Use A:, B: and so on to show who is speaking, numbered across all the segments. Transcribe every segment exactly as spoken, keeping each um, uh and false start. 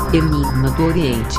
A: Enigma do Oriente.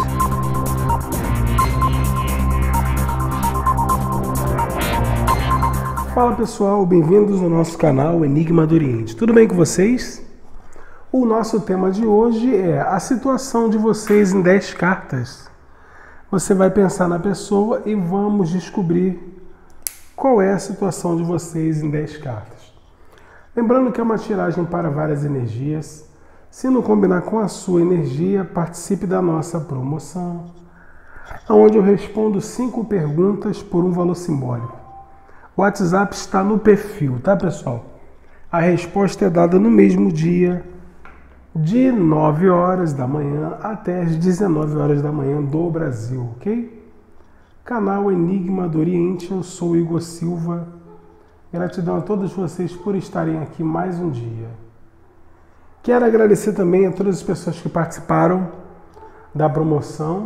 B: Fala pessoal, bem-vindos ao nosso canal Enigma do Oriente. Tudo bem com vocês? O nosso tema de hoje é a situação de vocês em dez cartas. Você vai pensar na pessoa e vamos descobrir qual é a situação de vocês em dez cartas. Lembrando que é uma tiragem para várias energias. Se não combinar com a sua energia, participe da nossa promoção, onde eu respondo cinco perguntas por um valor simbólico. O WhatsApp está no perfil, tá pessoal? A resposta é dada no mesmo dia, de nove horas da manhã até as dezenove horas da manhã do Brasil, ok? Canal Enigma do Oriente, eu sou Igor Silva. Gratidão a todos vocês por estarem aqui mais um dia. Quero agradecer também a todas as pessoas que participaram da promoção.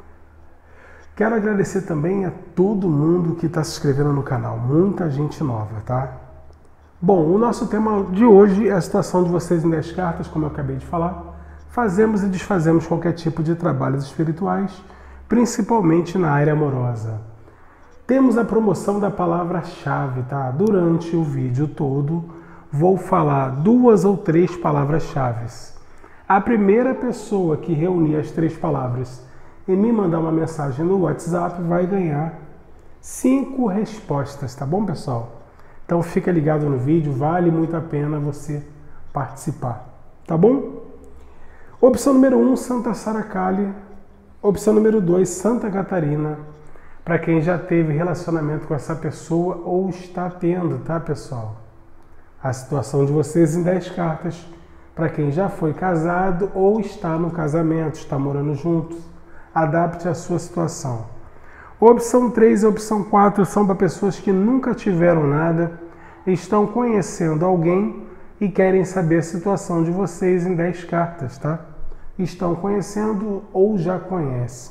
B: Quero agradecer também a todo mundo que está se inscrevendo no canal. Muita gente nova, tá? Bom, o nosso tema de hoje é a situação de vocês em dez cartas, como eu acabei de falar. Fazemos e desfazemos qualquer tipo de trabalhos espirituais, principalmente na área amorosa. Temos a promoção da palavra-chave, tá? Durante o vídeo todo, vou falar duas ou três palavras-chave. A primeira pessoa que reunir as três palavras e me mandar uma mensagem no WhatsApp vai ganhar cinco respostas, tá bom, pessoal? Então fica ligado no vídeo, vale muito a pena você participar, tá bom? Opção número um, Santa Sara Kali. Opção número dois, Santa Catarina. Para quem já teve relacionamento com essa pessoa ou está tendo, tá, pessoal? A situação de vocês em dez cartas. Para quem já foi casado ou está no casamento, está morando juntos, adapte a sua situação. Opção três e opção quatro são para pessoas que nunca tiveram nada, estão conhecendo alguém e querem saber a situação de vocês em dez cartas, tá? Estão conhecendo ou já conhecem.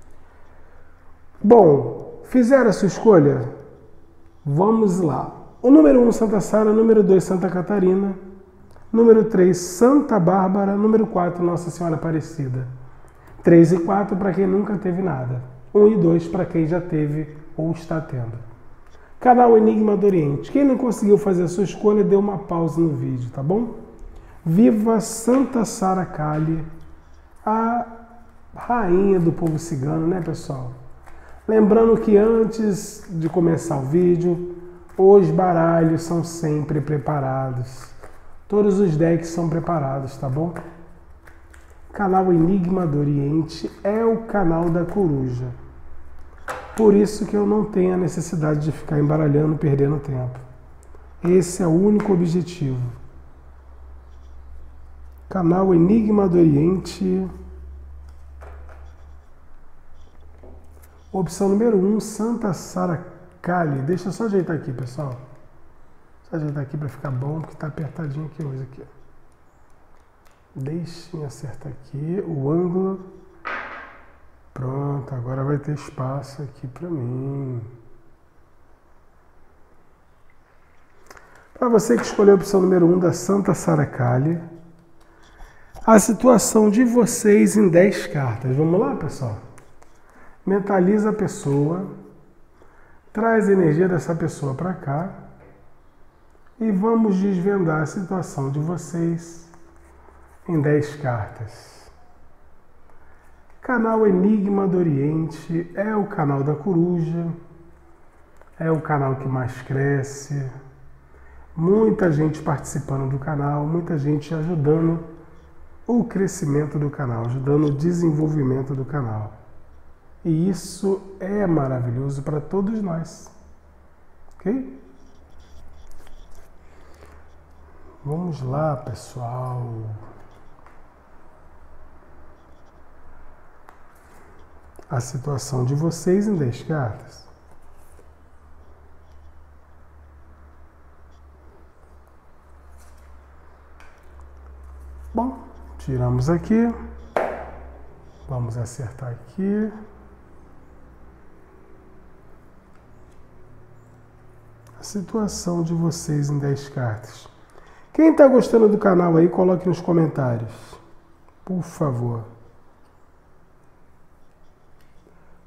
B: Bom, fizeram a sua escolha? Vamos lá. O número um, Santa Sara. Número dois, Santa Catarina. Número três, Santa Bárbara. Número quatro, Nossa Senhora Aparecida. três e quatro para quem nunca teve nada. um e dois para quem já teve ou está tendo. Canal Enigma do Oriente. Quem não conseguiu fazer a sua escolha, dê uma pausa no vídeo, tá bom? Viva Santa Sara Kali, a rainha do povo cigano, né, pessoal? Lembrando que antes de começar o vídeo, os baralhos são sempre preparados. Todos os decks são preparados, tá bom? Canal Enigma do Oriente é o canal da coruja. Por isso que eu não tenho a necessidade de ficar embaralhando, perdendo tempo. Esse é o único objetivo. Canal Enigma do Oriente. Opção número um, Santa Sara Kali. Deixa eu só ajeitar aqui, pessoal. Só ajeitar aqui para ficar bom, porque está apertadinho aqui hoje. Aqui. Deixa eu acertar aqui o ângulo. Pronto, agora vai ter espaço aqui para mim. Para você que escolheu a opção número um da Santa Sara Kali, a situação de vocês em dez cartas. Vamos lá, pessoal? Mentaliza a pessoa, traz a energia dessa pessoa para cá e vamos desvendar a situação de vocês em dez cartas. Canal Enigma do Oriente é o canal da coruja, é o canal que mais cresce, muita gente participando do canal, muita gente ajudando o crescimento do canal, ajudando o desenvolvimento do canal. E isso é maravilhoso para todos nós, ok? Vamos lá, pessoal. A situação de vocês em dez cartas. Bom, tiramos aqui. Vamos acertar aqui. A situação de vocês em dez cartas. Quem está gostando do canal aí, coloque nos comentários. Por favor.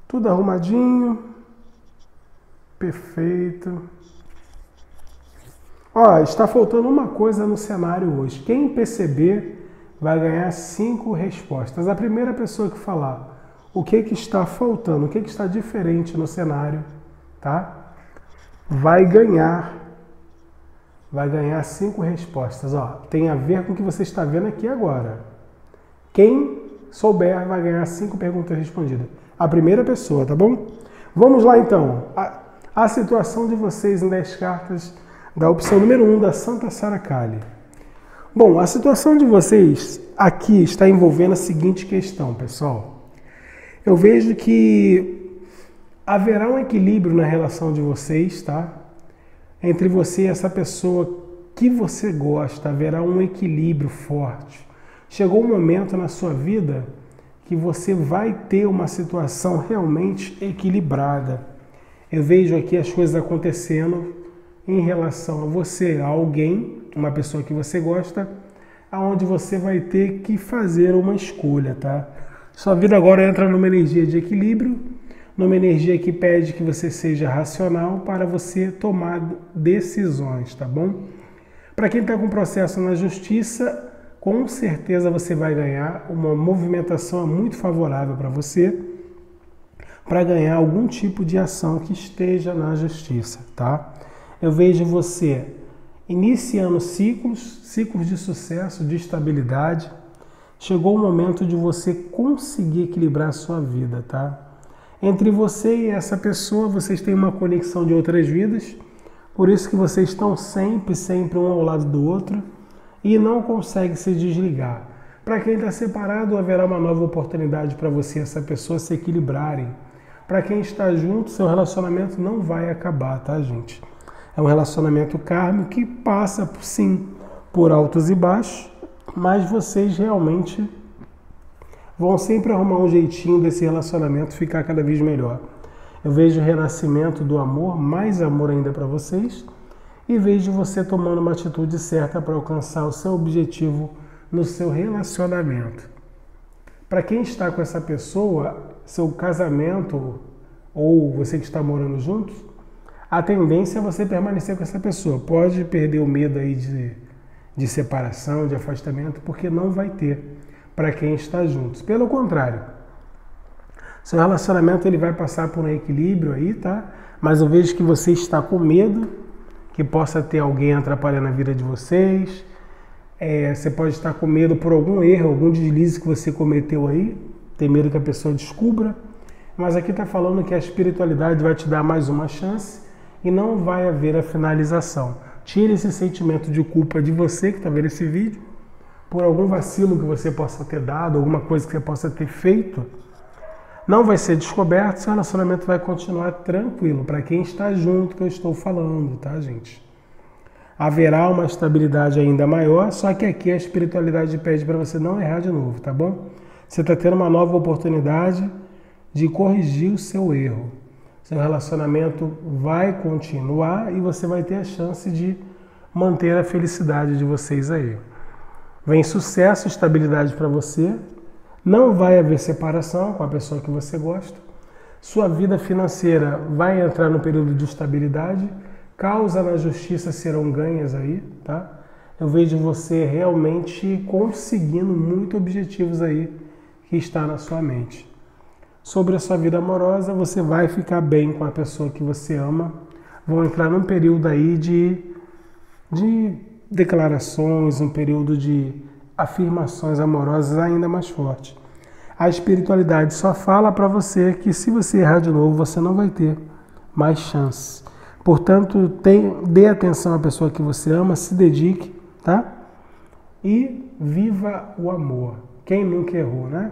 B: Tudo arrumadinho. Perfeito. Ó, está faltando uma coisa no cenário hoje. Quem perceber vai ganhar cinco respostas. A primeira pessoa que falar o que, que está faltando, o que, que está diferente no cenário, tá? Vai ganhar, vai ganhar cinco respostas. Ó, tem a ver com o que você está vendo aqui agora. Quem souber vai ganhar cinco perguntas respondidas. A primeira pessoa, tá bom? Vamos lá então. A, a situação de vocês em dez cartas da opção número um da Santa Sara Kali. Bom, a situação de vocês aqui está envolvendo a seguinte questão, pessoal. Eu vejo que haverá um equilíbrio na relação de vocês, tá? Entre você e essa pessoa que você gosta, haverá um equilíbrio forte. Chegou um momento na sua vida que você vai ter uma situação realmente equilibrada. Eu vejo aqui as coisas acontecendo em relação a você, a alguém, uma pessoa que você gosta, aonde você vai ter que fazer uma escolha, tá? Sua vida agora entra numa energia de equilíbrio, numa energia que pede que você seja racional para você tomar decisões, tá bom? Para quem está com processo na justiça, com certeza você vai ganhar uma movimentação muito favorável para você, para ganhar algum tipo de ação que esteja na justiça, tá? Eu vejo você iniciando ciclos, ciclos de sucesso, de estabilidade. Chegou o momento de você conseguir equilibrar a sua vida, tá? Entre você e essa pessoa, vocês têm uma conexão de outras vidas, por isso que vocês estão sempre, sempre um ao lado do outro e não conseguem se desligar. Para quem está separado, haverá uma nova oportunidade para você e essa pessoa se equilibrarem. Para quem está junto, seu relacionamento não vai acabar, tá, gente? É um relacionamento kármico que passa, sim, por altos e baixos, mas vocês realmente vão sempre arrumar um jeitinho desse relacionamento ficar cada vez melhor. Eu vejo o renascimento do amor, mais amor ainda para vocês, e vejo você tomando uma atitude certa para alcançar o seu objetivo no seu relacionamento. Para quem está com essa pessoa, seu casamento ou você que está morando juntos, a tendência é você permanecer com essa pessoa. Pode perder o medo aí de, de separação, de afastamento, porque não vai ter para quem está juntos. Pelo contrário, seu relacionamento ele vai passar por um equilíbrio aí, tá? Mas eu vejo que você está com medo que possa ter alguém atrapalhando a vida de vocês. É, você pode estar com medo por algum erro, algum deslize que você cometeu aí. Tem medo que a pessoa descubra. Mas aqui está falando que a espiritualidade vai te dar mais uma chance e não vai haver a finalização. Tire esse sentimento de culpa de você que está vendo esse vídeo, por algum vacilo que você possa ter dado, alguma coisa que você possa ter feito. Não vai ser descoberto, seu relacionamento vai continuar tranquilo, para quem está junto que eu estou falando, tá, gente? Haverá uma estabilidade ainda maior, só que aqui a espiritualidade pede para você não errar de novo, tá bom? Você está tendo uma nova oportunidade de corrigir o seu erro. Seu relacionamento vai continuar e você vai ter a chance de manter a felicidade de vocês aí. Vem sucesso, estabilidade para você. Não vai haver separação com a pessoa que você gosta. Sua vida financeira vai entrar no período de estabilidade. Causas na justiça serão ganhas aí, tá? Eu vejo você realmente conseguindo muitos objetivos aí que está na sua mente. Sobre a sua vida amorosa, você vai ficar bem com a pessoa que você ama. Vão entrar num período aí de, de declarações, um período de afirmações amorosas ainda mais forte. A espiritualidade só fala para você que se você errar de novo, você não vai ter mais chance. Portanto, tem, dê atenção à pessoa que você ama, se dedique, tá? E viva o amor. Quem nunca errou, né?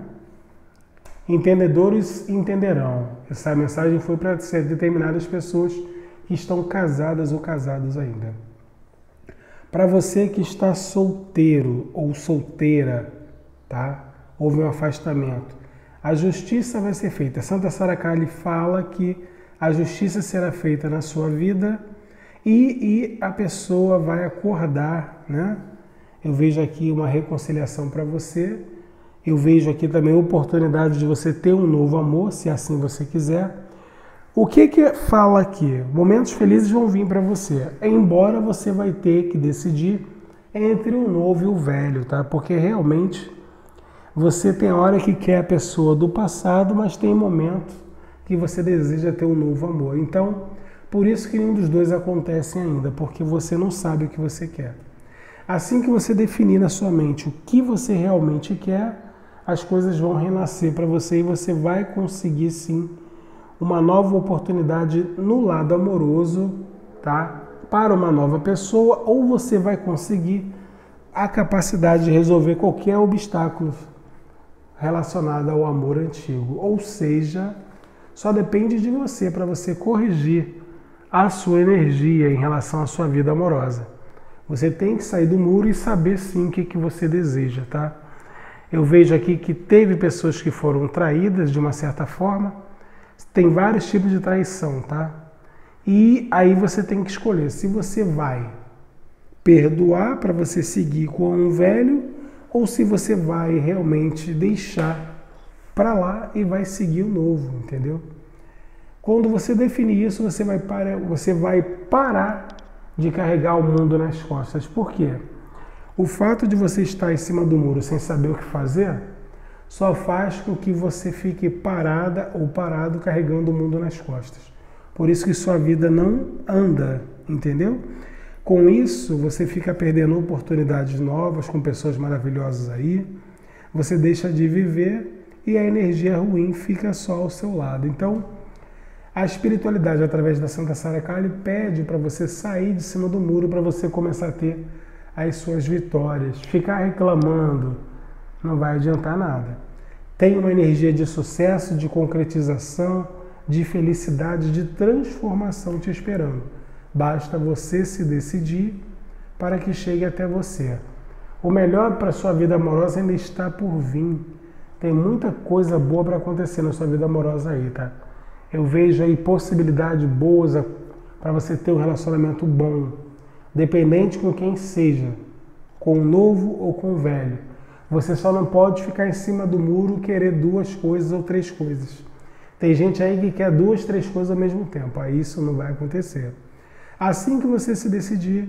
B: Entendedores entenderão. Essa mensagem foi para determinadas pessoas que estão casadas ou casados ainda. Para você que está solteiro ou solteira, tá? Houve um afastamento. A justiça vai ser feita. Santa Sara Kali fala que a justiça será feita na sua vida e, e a pessoa vai acordar, né? Eu vejo aqui uma reconciliação para você Eu vejo aqui também a oportunidade de você ter um novo amor, se assim você quiser. O que que fala aqui? Momentos felizes vão vir para você, embora você vai ter que decidir entre o novo e o velho, tá? Porque realmente você tem hora que quer a pessoa do passado, mas tem momento que você deseja ter um novo amor. Então, por isso que nenhum dos dois acontece ainda, porque você não sabe o que você quer. Assim que você definir na sua mente o que você realmente quer, as coisas vão renascer para você e você vai conseguir sim uma nova oportunidade no lado amoroso, tá? Para uma nova pessoa, ou você vai conseguir a capacidade de resolver qualquer obstáculo relacionado ao amor antigo. Ou seja, só depende de você para você corrigir a sua energia em relação à sua vida amorosa. Você tem que sair do muro e saber sim o que, que você deseja, tá? Eu vejo aqui que teve pessoas que foram traídas de uma certa forma. Tem vários tipos de traição, tá? E aí você tem que escolher se você vai perdoar para você seguir com um velho ou se você vai realmente deixar para lá e vai seguir o novo, entendeu? Quando você definir isso, você vai parar, você vai parar de carregar o mundo nas costas. Por quê? O fato de você estar em cima do muro sem saber o que fazer só faz com que você fique parada ou parado carregando o mundo nas costas. Por isso que sua vida não anda, entendeu? Com isso, você fica perdendo oportunidades novas com pessoas maravilhosas aí, você deixa de viver e a energia ruim fica só ao seu lado. Então, a espiritualidade, através da Santa Sara Kali, pede para você sair de cima do muro, para você começar a ter as suas vitórias. Ficar reclamando não vai adiantar nada. Tem uma energia de sucesso, de concretização, de felicidade, de transformação te esperando. Basta você se decidir para que chegue até você. O melhor para a sua vida amorosa ainda está por vir. Tem muita coisa boa para acontecer na sua vida amorosa aí, tá? Eu vejo aí possibilidades boas para você ter um relacionamento bom, dependente com quem seja, com o novo ou com o velho. Você só não pode ficar em cima do muro e querer duas coisas ou três coisas. Tem gente aí que quer duas, três coisas ao mesmo tempo. Aí isso não vai acontecer. Assim que você se decidir,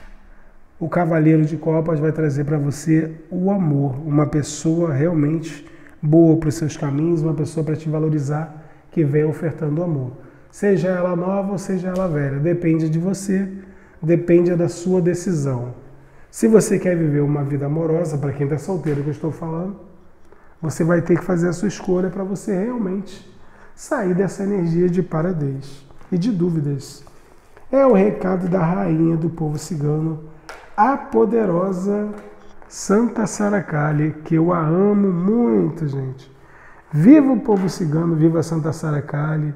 B: o Cavaleiro de Copas vai trazer para você o amor, uma pessoa realmente boa para os seus caminhos, uma pessoa para te valorizar, que vem ofertando amor. Seja ela nova ou seja ela velha, depende de você, depende da sua decisão. Se você quer viver uma vida amorosa, para quem está solteiro que eu estou falando, você vai ter que fazer a sua escolha para você realmente sair dessa energia de paradez e de dúvidas. É o recado da rainha do povo cigano, a poderosa Santa Sara Kali, que eu a amo muito, gente. Viva o povo cigano, viva a Santa Sara Kali.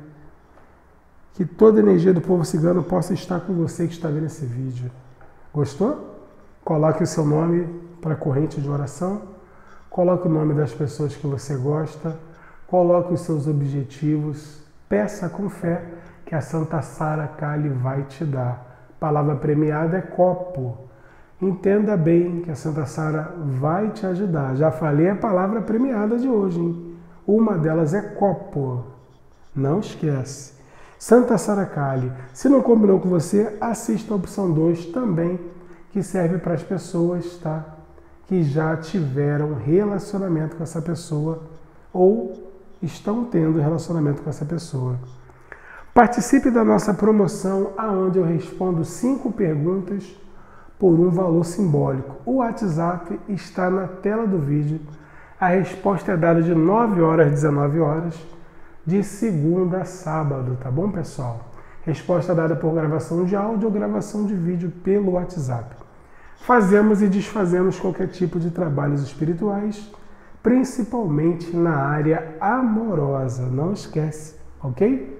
B: Que toda a energia do povo cigano possa estar com você que está vendo esse vídeo. Gostou? Coloque o seu nome para a corrente de oração. Coloque o nome das pessoas que você gosta. Coloque os seus objetivos. Peça com fé que a Santa Sara Kali vai te dar. A palavra premiada é copo. Entenda bem que a Santa Sara vai te ajudar. Já falei a palavra premiada de hoje, hein? Uma delas é copo. Não esquece. Santa Sara Kali. Se não combinou com você, assista a opção dois também, que serve para as pessoas, tá? Que já tiveram relacionamento com essa pessoa ou estão tendo relacionamento com essa pessoa. Participe da nossa promoção, aonde eu respondo cinco perguntas por um valor simbólico. O WhatsApp está na tela do vídeo. A resposta é dada de nove horas às dezenove horas, de segunda a sábado, tá bom, pessoal? Resposta dada por gravação de áudio ou gravação de vídeo pelo WhatsApp. Fazemos e desfazemos qualquer tipo de trabalhos espirituais, principalmente na área amorosa. Não esquece, ok?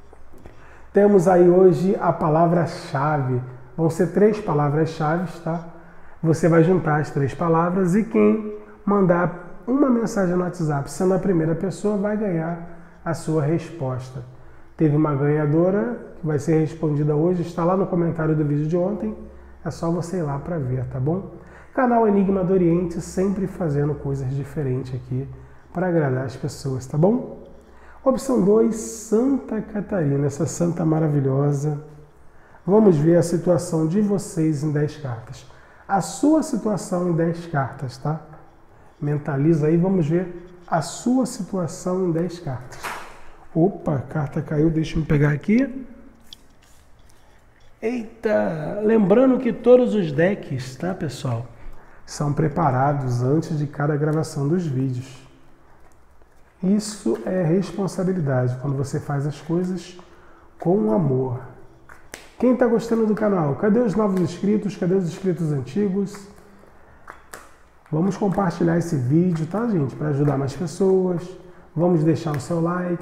B: Temos aí hoje a palavra-chave. Vão ser três palavras-chave, tá? Você vai juntar as três palavras e quem mandar uma mensagem no WhatsApp, sendo a primeira pessoa, vai ganhar a sua resposta. Teve uma ganhadora que vai ser respondida hoje, está lá no comentário do vídeo de ontem, é só você ir lá para ver, tá bom? Canal Enigma do Oriente, sempre fazendo coisas diferentes aqui para agradar as pessoas, tá bom? Opção dois, Santa Catarina, essa santa maravilhosa. Vamos ver a situação de vocês em dez cartas. A sua situação em dez cartas, tá? Mentaliza aí, vamos ver a sua situação em dez cartas. Opa, a carta caiu, deixa eu pegar aqui. Eita, lembrando que todos os decks, tá, pessoal, são preparados antes de cada gravação dos vídeos. Isso é responsabilidade, quando você faz as coisas com amor. Quem está gostando do canal? Cadê os novos inscritos? Cadê os inscritos antigos? Vamos compartilhar esse vídeo, tá, gente? Para ajudar mais pessoas. Vamos deixar o seu like.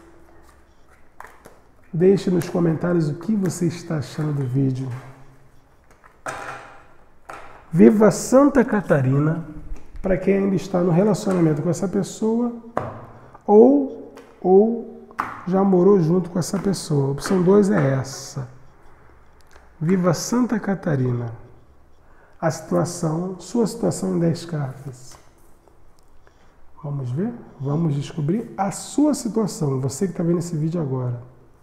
B: Deixe nos comentários o que você está achando do vídeo. Viva Santa Catarina, para quem ainda está no relacionamento com essa pessoa ou, ou já morou junto com essa pessoa. A opção dois é essa. Viva Santa Catarina. A situação, sua situação em dez cartas. Vamos ver? Vamos descobrir a sua situação, você que está vendo esse vídeo agora.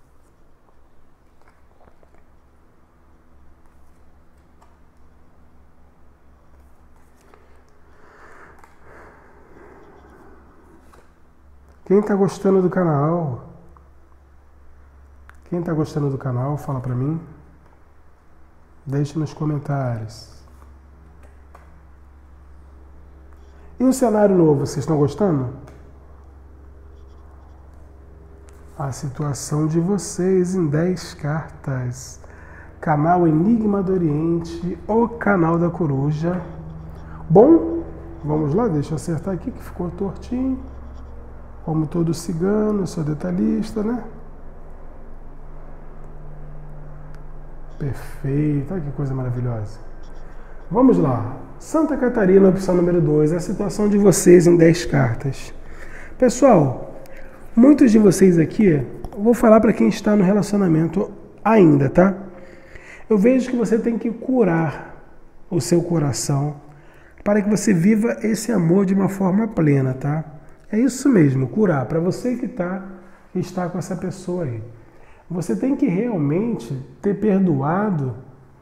B: Quem está gostando do canal? Quem está gostando do canal, fala para mim. Deixe nos comentários. E o cenário novo, vocês estão gostando? A situação de vocês em dez cartas. Canal Enigma do Oriente, o canal da coruja. Bom, vamos lá, deixa eu acertar aqui que ficou tortinho. Como todo cigano, eu sou detalhista, né? Perfeito, olha que coisa maravilhosa. Vamos lá. Santa Catarina, opção número dois, a situação de vocês em dez cartas. Pessoal, muitos de vocês aqui, eu vou falar para quem está no relacionamento ainda, tá? Eu vejo que você tem que curar o seu coração para que você viva esse amor de uma forma plena, tá? É isso mesmo, curar. Para você que, tá, que está com essa pessoa aí. Você tem que realmente ter perdoado,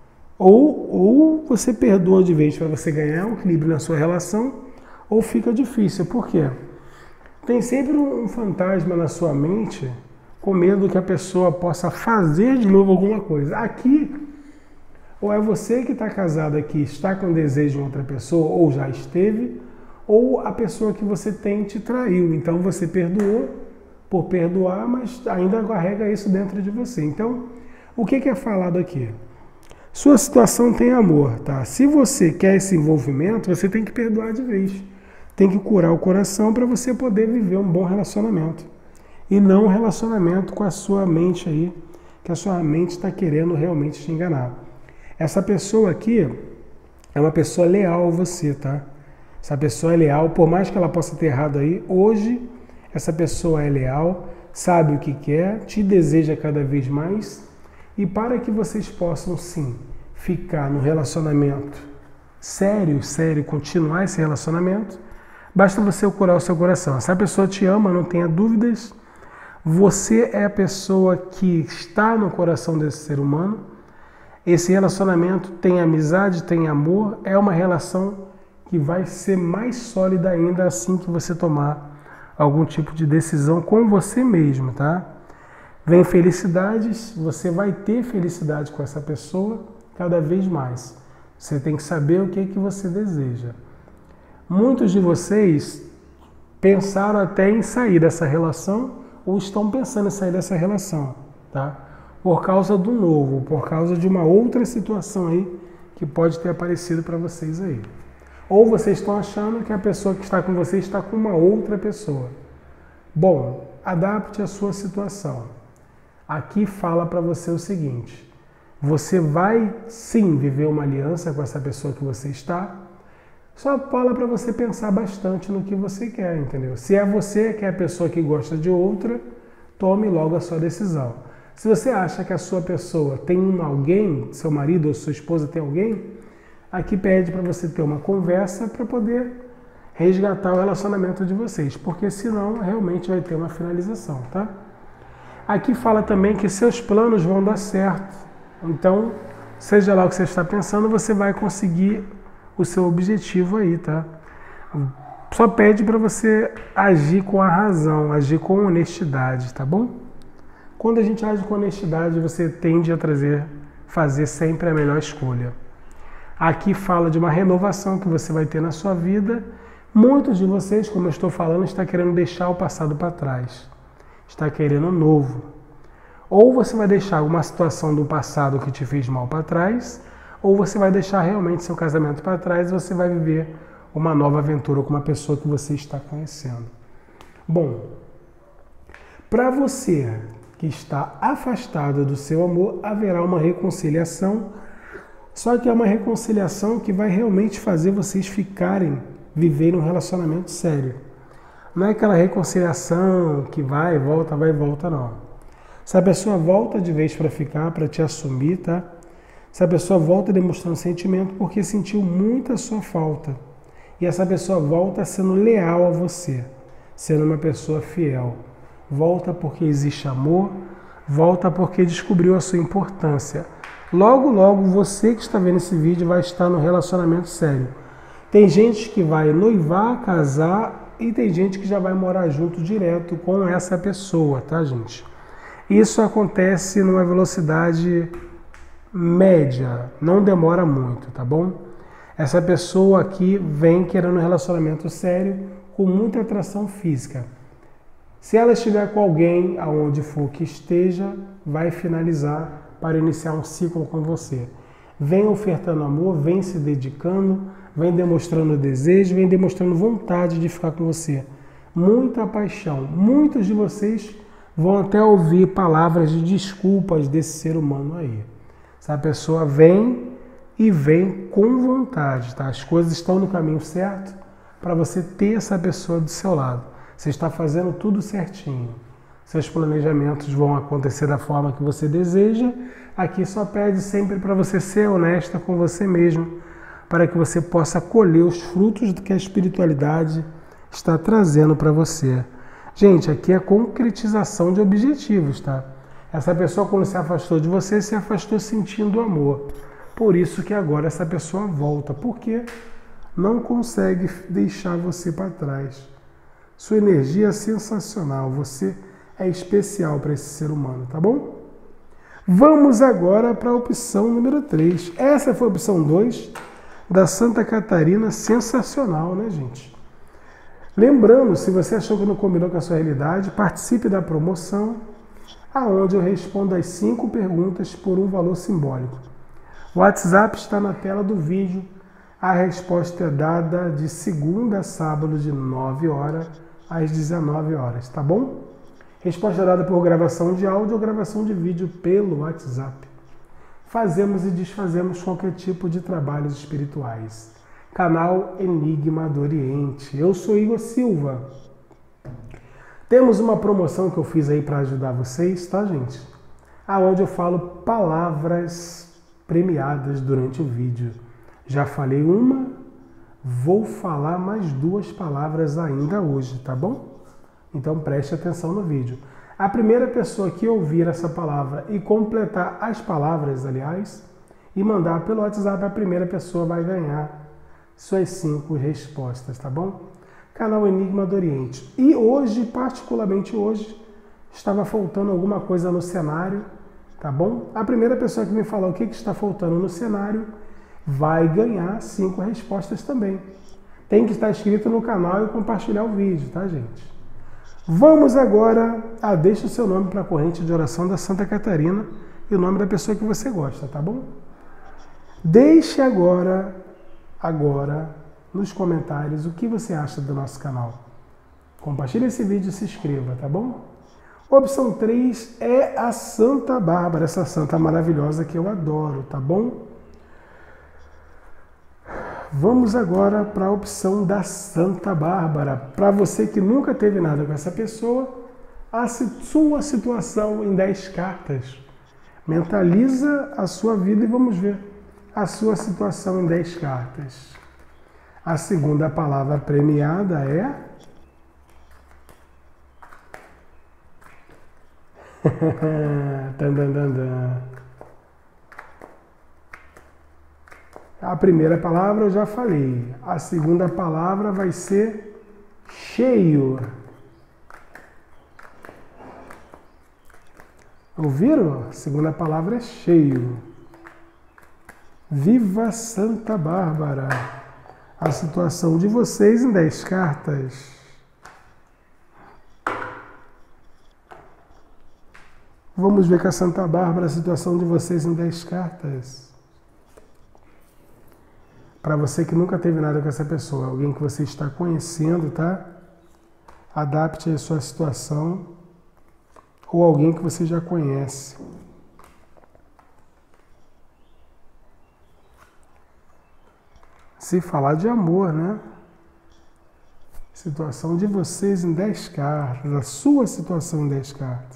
B: ou, ou você perdoa de vez para você ganhar um equilíbrio na sua relação, ou fica difícil. Por quê? Tem sempre um fantasma na sua mente com medo que a pessoa possa fazer de novo alguma coisa. Aqui, ou é você que está casado aqui, está com desejo de outra pessoa, ou já esteve, ou a pessoa que você tem te traiu. Então você perdoou por perdoar, mas ainda carrega isso dentro de você. Então, o que é falado aqui? Sua situação tem amor, tá? Se você quer esse envolvimento, você tem que perdoar de vez. Tem que curar o coração para você poder viver um bom relacionamento. E não um relacionamento com a sua mente aí, que a sua mente está querendo realmente te enganar. Essa pessoa aqui é uma pessoa leal a você, tá? Essa pessoa é leal, por mais que ela possa ter errado aí, hoje essa pessoa é leal, sabe o que quer, te deseja cada vez mais, e para que vocês possam sim ficar no relacionamento sério, sério, continuar esse relacionamento, basta você curar o seu coração. Se a pessoa te ama, não tenha dúvidas, você é a pessoa que está no coração desse ser humano. Esse relacionamento tem amizade, tem amor, é uma relação que vai ser mais sólida ainda assim que você tomar algum tipo de decisão com você mesmo, tá? Vem felicidades, você vai ter felicidade com essa pessoa cada vez mais. Você tem que saber o que é que você deseja. Muitos de vocês pensaram até em sair dessa relação ou estão pensando em sair dessa relação, tá? Por causa do novo, por causa de uma outra situação aí que pode ter aparecido para vocês aí. Ou vocês estão achando que a pessoa que está com você está com uma outra pessoa. Bom, adapte a sua situação. Aqui fala para você o seguinte: você vai sim viver uma aliança com essa pessoa que você está, só fala para você pensar bastante no que você quer, entendeu? Se é você que é a pessoa que gosta de outra, tome logo a sua decisão. Se você acha que a sua pessoa tem um alguém, seu marido ou sua esposa tem alguém, Aqui pede para você ter uma conversa para poder resgatar o relacionamento de vocês, porque senão realmente vai ter uma finalização, tá? Aqui fala também que seus planos vão dar certo. Então, seja lá o que você está pensando, você vai conseguir o seu objetivo aí, tá? Só pede para você agir com a razão, agir com honestidade, tá bom? Quando a gente age com honestidade, você tende a trazer, fazer sempre a melhor escolha. Aqui fala de uma renovação que você vai ter na sua vida. Muitos de vocês, como eu estou falando, está querendo deixar o passado para trás. Está querendo um novo. Ou você vai deixar alguma situação do passado que te fez mal para trás, ou você vai deixar realmente seu casamento para trás e você vai viver uma nova aventura com uma pessoa que você está conhecendo. Bom, para você que está afastado do seu amor, haverá uma reconciliação, só que é uma reconciliação que vai realmente fazer vocês ficarem, viverem um relacionamento sério. Não é aquela reconciliação que vai e volta, vai e volta, não. Se a pessoa volta de vez para ficar, para te assumir, tá? Se a pessoa volta demonstrando sentimento porque sentiu muita sua falta. E essa pessoa volta sendo leal a você, sendo uma pessoa fiel. Volta porque existe amor, volta porque descobriu a sua importância. Logo, logo, você que está vendo esse vídeo vai estar no relacionamento sério. Tem gente que vai noivar, casar e tem gente que já vai morar junto direto com essa pessoa, tá, gente? Isso acontece numa velocidade média, não demora muito, tá bom? Essa pessoa aqui vem querendo um relacionamento sério com muita atração física. Se ela estiver com alguém, aonde for que esteja, vai finalizar para iniciar um ciclo com você. Vem ofertando amor, vem se dedicando, vem demonstrando desejo, vem demonstrando vontade de ficar com você. Muita paixão. Muitos de vocês vão até ouvir palavras de desculpas desse ser humano aí. Essa pessoa vem e vem com vontade, tá? As coisas estão no caminho certo para você ter essa pessoa do seu lado. Você está fazendo tudo certinho. Seus planejamentos vão acontecer da forma que você deseja. Aqui só pede sempre para você ser honesta com você mesmo, para que você possa colher os frutos do que a espiritualidade está trazendo para você. Gente, aqui é concretização de objetivos, tá? Essa pessoa, quando se afastou de você, se afastou sentindo amor. Por isso que agora essa pessoa volta, porque não consegue deixar você para trás. Sua energia é sensacional, você é especial para esse ser humano, tá bom? Vamos agora para a opção número três. Essa foi a opção dois da Santa Catarina, sensacional, né, gente? Lembrando, se você achou que não combinou com a sua realidade, participe da promoção, aonde eu respondo as cinco perguntas por um valor simbólico. O WhatsApp está na tela do vídeo. A resposta é dada de segunda a sábado, de nove horas às dezenove horas, tá bom? Resposta dada por gravação de áudio ou gravação de vídeo pelo WhatsApp. Fazemos e desfazemos qualquer tipo de trabalhos espirituais. Canal Enigma do Oriente. Eu sou Igor Silva. Temos uma promoção que eu fiz aí para ajudar vocês, tá, gente? Aonde eu falo palavras premiadas durante o vídeo. Já falei uma, vou falar mais duas palavras ainda hoje, tá bom? Então preste atenção no vídeo. A primeira pessoa que ouvir essa palavra e completar as palavras, aliás, e mandar pelo WhatsApp, a primeira pessoa vai ganhar suas cinco respostas, tá bom? Canal Enigma do Oriente. E hoje, particularmente hoje, estava faltando alguma coisa no cenário, tá bom? A primeira pessoa que me falar o que está faltando no cenário vai ganhar cinco respostas também. Tem que estar inscrito no canal e compartilhar o vídeo, tá, gente? Vamos agora a deixa o seu nome para a corrente de oração da Santa Catarina e o nome da pessoa que você gosta, tá bom? Deixe agora, agora, nos comentários o que você acha do nosso canal. Compartilhe esse vídeo e se inscreva, tá bom? Opção três é a Santa Bárbara, essa santa maravilhosa que eu adoro, tá bom? Vamos agora para a opção da Santa Bárbara. Para você que nunca teve nada com essa pessoa, a sua situação em dez cartas. Mentaliza a sua vida e vamos ver a sua situação em dez cartas. A segunda palavra premiada é... A primeira palavra eu já falei. A segunda palavra vai ser cheio. Ouviram? A segunda palavra é cheio. Viva Santa Bárbara! A situação de vocês em dez cartas. Vamos ver com a Santa Bárbara a situação de vocês em dez cartas. Para você que nunca teve nada com essa pessoa, alguém que você está conhecendo, tá? Adapte a sua situação. Ou alguém que você já conhece. Se falar de amor, né? Situação de vocês em dez cartas, a sua situação em dez cartas.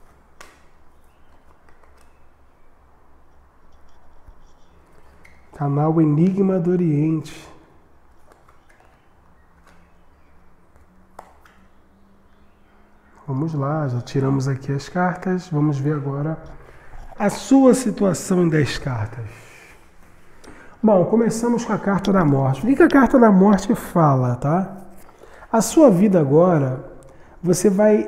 B: Canal Enigma do Oriente. Vamos lá, já tiramos aqui as cartas. Vamos ver agora a sua situação em dez cartas. Bom, começamos com a carta da morte. O que a carta da morte fala, tá? A sua vida agora, você vai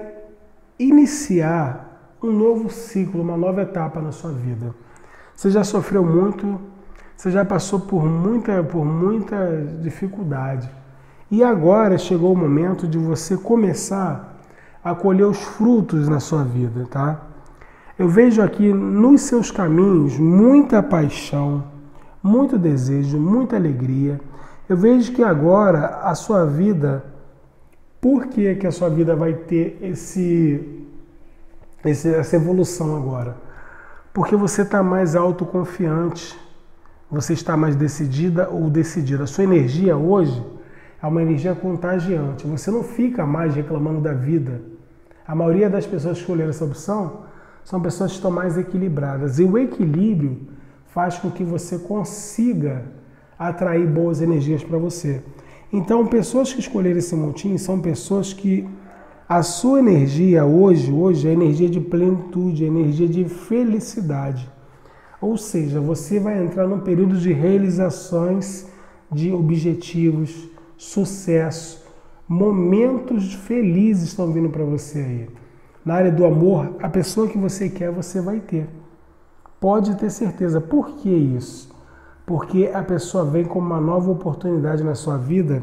B: iniciar um novo ciclo, uma nova etapa na sua vida. Você já sofreu muito, você já passou por muita, por muita dificuldade. E agora chegou o momento de você começar a colher os frutos na sua vida, tá? Eu vejo aqui nos seus caminhos muita paixão, muito desejo, muita alegria. Eu vejo que agora a sua vida, por que que a sua vida vai ter esse, esse, essa evolução agora? Porque você está mais autoconfiante, você está mais decidida ou decidida. A sua energia hoje é uma energia contagiante. Você não fica mais reclamando da vida. A maioria das pessoas que escolheram essa opção são pessoas que estão mais equilibradas. E o equilíbrio faz com que você consiga atrair boas energias para você. Então, pessoas que escolheram esse montinho são pessoas que a sua energia hoje, hoje é energia de plenitude, é energia de felicidade. Ou seja, você vai entrar num período de realizações de objetivos, sucesso, momentos felizes estão vindo para você aí. Na área do amor, a pessoa que você quer, você vai ter. Pode ter certeza. Por que isso? Porque a pessoa vem com uma nova oportunidade na sua vida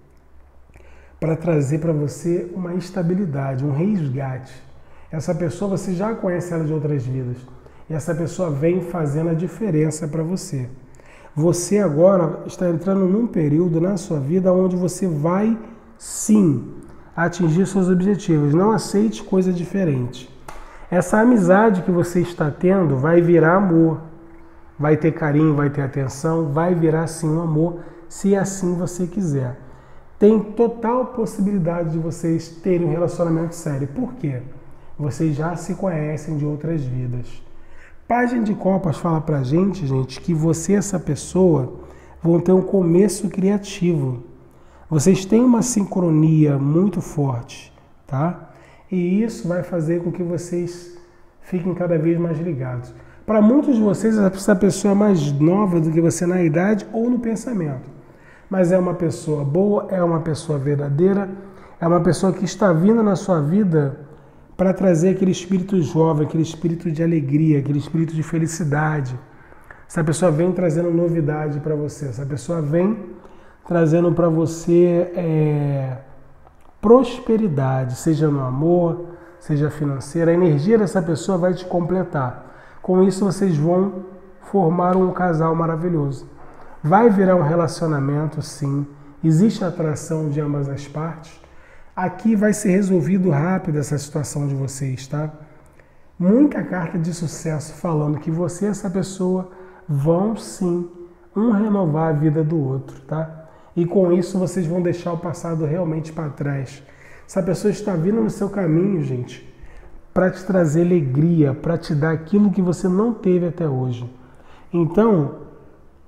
B: para trazer para você uma estabilidade, um resgate. Essa pessoa, você já conhece ela de outras vidas. E essa pessoa vem fazendo a diferença para você. Você agora está entrando num período na sua vida onde você vai, sim, atingir seus objetivos. Não aceite coisa diferente. Essa amizade que você está tendo vai virar amor. Vai ter carinho, vai ter atenção, vai virar sim um amor, se assim você quiser. Tem total possibilidade de vocês terem um relacionamento sério. Por quê? Vocês já se conhecem de outras vidas. Página de Copas fala pra gente, gente, que você e essa pessoa vão ter um começo criativo. Vocês têm uma sincronia muito forte, tá? E isso vai fazer com que vocês fiquem cada vez mais ligados. Para muitos de vocês, essa pessoa é mais nova do que você na idade ou no pensamento. Mas é uma pessoa boa, é uma pessoa verdadeira, é uma pessoa que está vindo na sua vida para trazer aquele espírito jovem, aquele espírito de alegria, aquele espírito de felicidade. Essa pessoa vem trazendo novidade para você, essa pessoa vem trazendo para você é, prosperidade, seja no amor, seja financeira. A energia dessa pessoa vai te completar. Com isso vocês vão formar um casal maravilhoso. Vai virar um relacionamento, sim. Existe atração de ambas as partes. Aqui vai ser resolvido rápido essa situação de vocês, tá? Muita carta de sucesso falando que você e essa pessoa vão, sim, um renovar a vida do outro, tá? E com isso vocês vão deixar o passado realmente para trás. Essa pessoa está vindo no seu caminho, gente, para te trazer alegria, para te dar aquilo que você não teve até hoje. Então,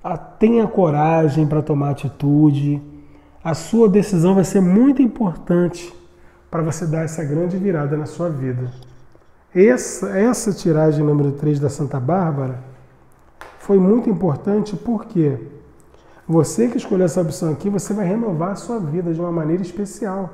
B: tenha coragem para tomar atitude. A sua decisão vai ser muito importante para você dar essa grande virada na sua vida. Essa, essa tiragem número três da Santa Bárbara foi muito importante porque você que escolheu essa opção aqui, você vai renovar a sua vida de uma maneira especial.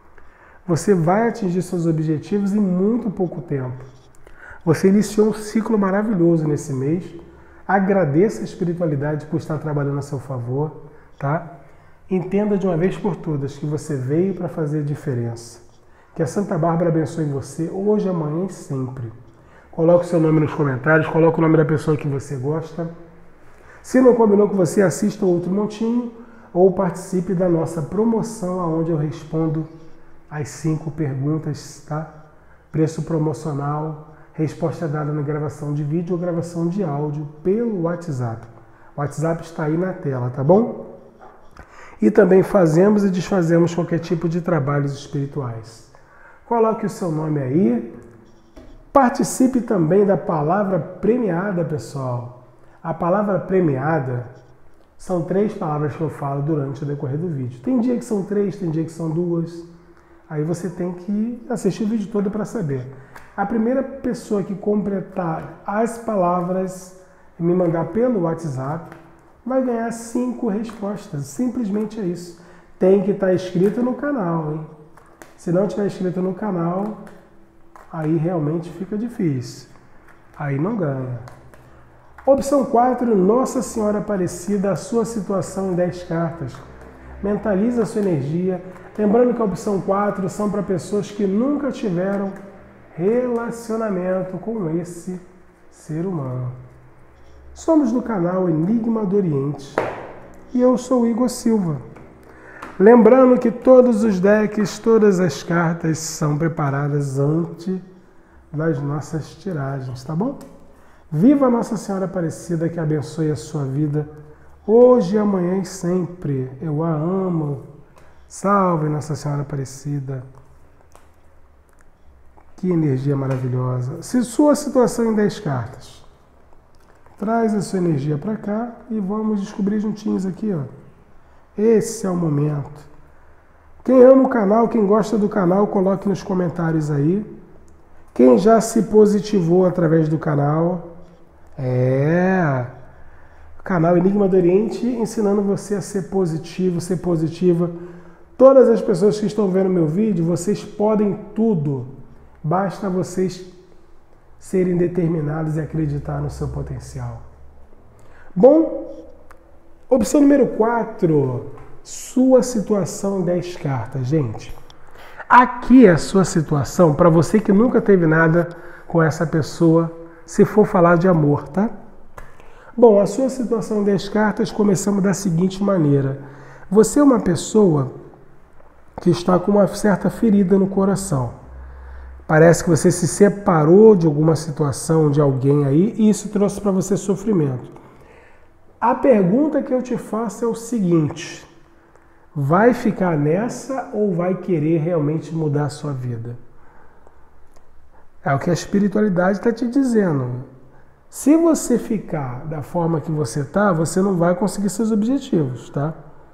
B: Você vai atingir seus objetivos em muito pouco tempo. Você iniciou um ciclo maravilhoso nesse mês. Agradeça a espiritualidade por estar trabalhando a seu favor, tá? Entenda de uma vez por todas que você veio para fazer diferença. Que a Santa Bárbara abençoe você hoje, amanhã e sempre. Coloque o seu nome nos comentários, coloque o nome da pessoa que você gosta. Se não combinou com você, assista outro montinho ou participe da nossa promoção, onde eu respondo as cinco perguntas, tá? Preço promocional, resposta dada na gravação de vídeo ou gravação de áudio pelo WhatsApp. O WhatsApp está aí na tela, tá bom? E também fazemos e desfazemos qualquer tipo de trabalhos espirituais. Coloque o seu nome aí. Participe também da palavra premiada, pessoal. A palavra premiada são três palavras que eu falo durante o decorrer do vídeo. Tem dia que são três, tem dia que são duas. Aí você tem que assistir o vídeo todo para saber. A primeira pessoa que completar as palavras e me mandar pelo WhatsApp vai ganhar cinco respostas. Simplesmente é isso. Tem que estar inscrito no canal, hein? Se não estiver inscrito no canal, aí realmente fica difícil. Aí não ganha. Opção quatro, Nossa Senhora Aparecida, a sua situação em dez cartas. Mentaliza a sua energia. Lembrando que a opção quatro são para pessoas que nunca tiveram relacionamento com esse ser humano. Somos do canal Enigma do Oriente e eu sou o Igor Silva. Lembrando que todos os decks, todas as cartas são preparadas antes das nossas tiragens, tá bom? Viva Nossa Senhora Aparecida, que abençoe a sua vida hoje, amanhã e sempre. Eu a amo. Salve Nossa Senhora Aparecida. Que energia maravilhosa. Se sua situação em dez cartas, traz a sua energia para cá e vamos descobrir juntinhos aqui, ó. Esse é o momento. Quem ama o canal, quem gosta do canal, coloque nos comentários aí. Quem já se positivou através do canal, é... canal Enigma do Oriente, ensinando você a ser positivo, ser positiva. Todas as pessoas que estão vendo meu vídeo, vocês podem tudo. Basta vocês serem determinados e acreditar no seu potencial. Bom, opção número quatro, sua situação em dez cartas. Gente, aqui é a sua situação para você que nunca teve nada com essa pessoa, se for falar de amor, tá? Bom, a sua situação em dez cartas, começamos da seguinte maneira. Você é uma pessoa que está com uma certa ferida no coração. Parece que você se separou de alguma situação, de alguém aí, e isso trouxe para você sofrimento. A pergunta que eu te faço é o seguinte: vai ficar nessa ou vai querer realmente mudar a sua vida? É o que a espiritualidade está te dizendo. Se você ficar da forma que você está, você não vai conseguir seus objetivos, tá?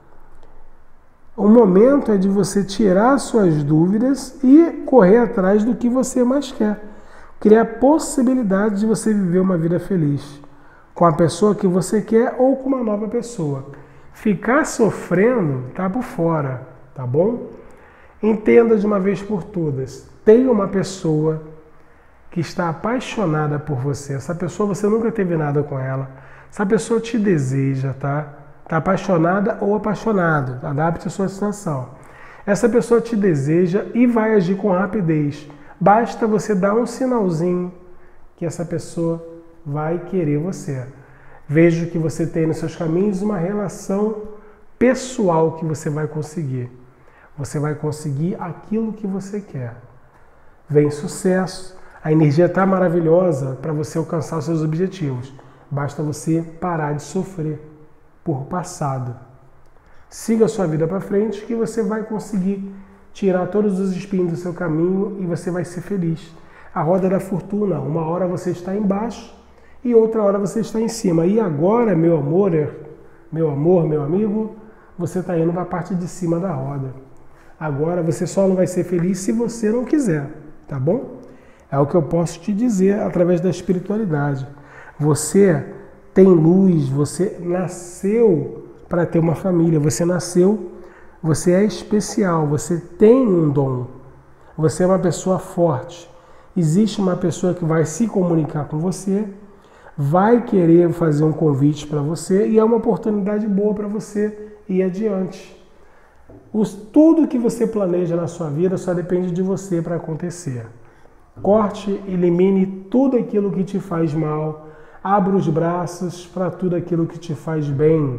B: O momento é de você tirar suas dúvidas e correr atrás do que você mais quer. Criar a possibilidade de você viver uma vida feliz com a pessoa que você quer ou com uma nova pessoa. Ficar sofrendo tá por fora, tá bom? Entenda de uma vez por todas. Tem uma pessoa que está apaixonada por você. Essa pessoa, você nunca teve nada com ela. Essa pessoa te deseja, tá? Está apaixonada ou apaixonado, adapte a sua situação. Essa pessoa te deseja e vai agir com rapidez. Basta você dar um sinalzinho que essa pessoa vai querer você. Vejo que você tem nos seus caminhos uma relação pessoal que você vai conseguir. Você vai conseguir aquilo que você quer. Vem sucesso, a energia está maravilhosa para você alcançar os seus objetivos. Basta você parar de sofrer por passado. Siga a sua vida para frente que você vai conseguir tirar todos os espinhos do seu caminho e você vai ser feliz. A roda da fortuna, uma hora você está embaixo e outra hora você está em cima. E agora, meu amor, meu amor, meu amigo, você está indo para a parte de cima da roda. Agora você só não vai ser feliz se você não quiser, tá bom? É o que eu posso te dizer através da espiritualidade. Você tem luz, você nasceu para ter uma família, você nasceu, você é especial, você tem um dom, você é uma pessoa forte. Existe uma pessoa que vai se comunicar com você, vai querer fazer um convite para você e é uma oportunidade boa para você ir adiante. Os, tudo que você planeja na sua vida só depende de você para acontecer. Corte, elimine tudo aquilo que te faz mal, abra os braços para tudo aquilo que te faz bem.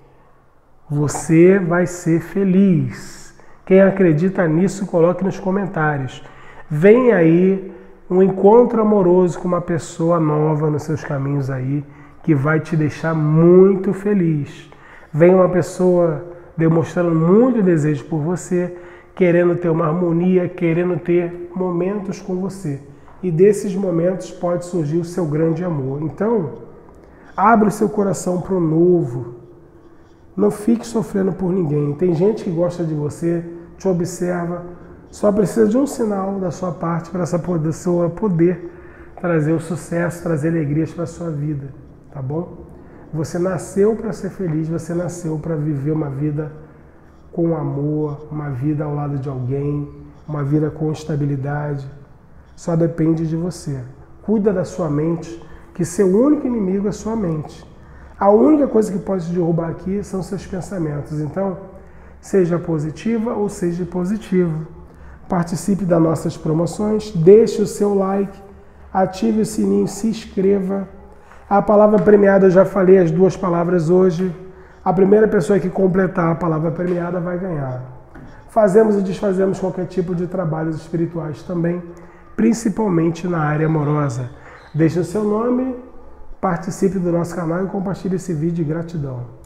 B: Você vai ser feliz. Quem acredita nisso, coloque nos comentários. Vem aí um encontro amoroso com uma pessoa nova nos seus caminhos aí, que vai te deixar muito feliz. Vem uma pessoa demonstrando muito desejo por você, querendo ter uma harmonia, querendo ter momentos com você. E desses momentos pode surgir o seu grande amor. Então, abra o seu coração para o novo. Não fique sofrendo por ninguém. Tem gente que gosta de você, te observa, só precisa de um sinal da sua parte para essa pessoa poder trazer o sucesso, trazer alegrias para a sua vida, tá bom? Você nasceu para ser feliz, você nasceu para viver uma vida com amor, uma vida ao lado de alguém, uma vida com estabilidade. Só depende de você. Cuida da sua mente, que seu único inimigo é sua mente. A única coisa que pode te derrubar aqui são seus pensamentos. Então, seja positiva ou seja positivo. Participe das nossas promoções, deixe o seu like, ative o sininho, se inscreva. A palavra premiada, eu já falei as duas palavras hoje. A primeira pessoa que completar a palavra premiada vai ganhar. Fazemos e desfazemos qualquer tipo de trabalhos espirituais também, principalmente na área amorosa. Deixe o seu nome, participe do nosso canal e compartilhe esse vídeo. Gratidão.